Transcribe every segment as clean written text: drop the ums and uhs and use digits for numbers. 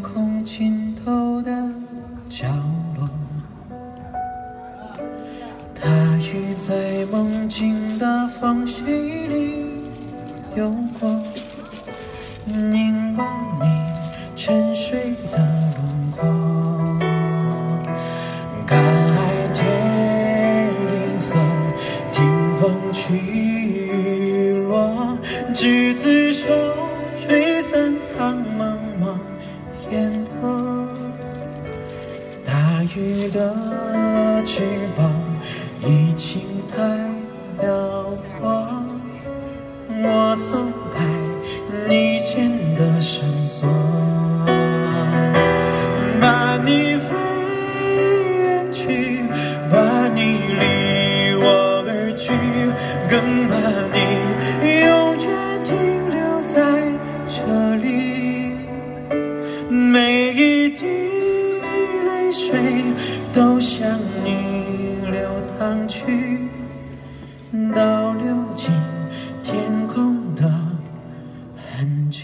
空尽头的角落，大雨在梦境的缝隙里游过，凝望你沉睡的轮廓，看海天银色，听风起落，执子手，吹散苍茫茫烟波。大雨的翅膀已经太辽阔，我松开你牵的绳索，把你飞远去，把你离我而去，更把你永远停留在这里。每一滴泪水都向你流淌去，倒流进天空的痕迹。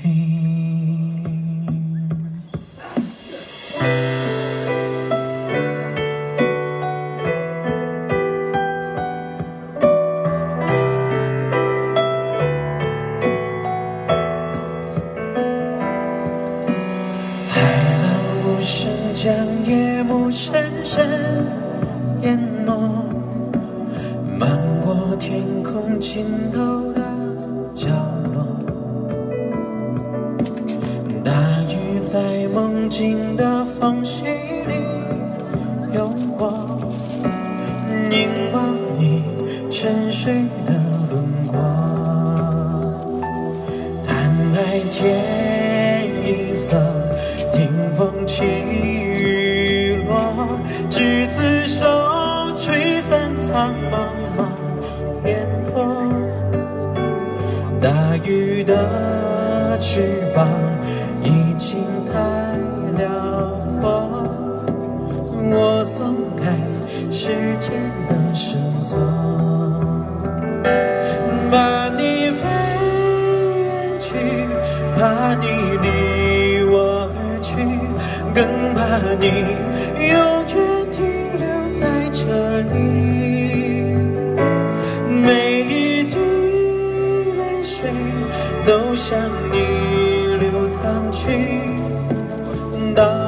海浪无声将夜幕深深淹没，漫过天空尽头的角落，大雨在梦境的缝隙里游过，凝望你沉睡的轮廓，看海天银色，听风起雨落，执子手，吹散苍茫茫烟波。大雨的翅膀已经太辽阔，我松开时间的绳索，把你飞远去，把你离我而去，更把你永远停留在这里。每一滴泪水都向你流淌去，到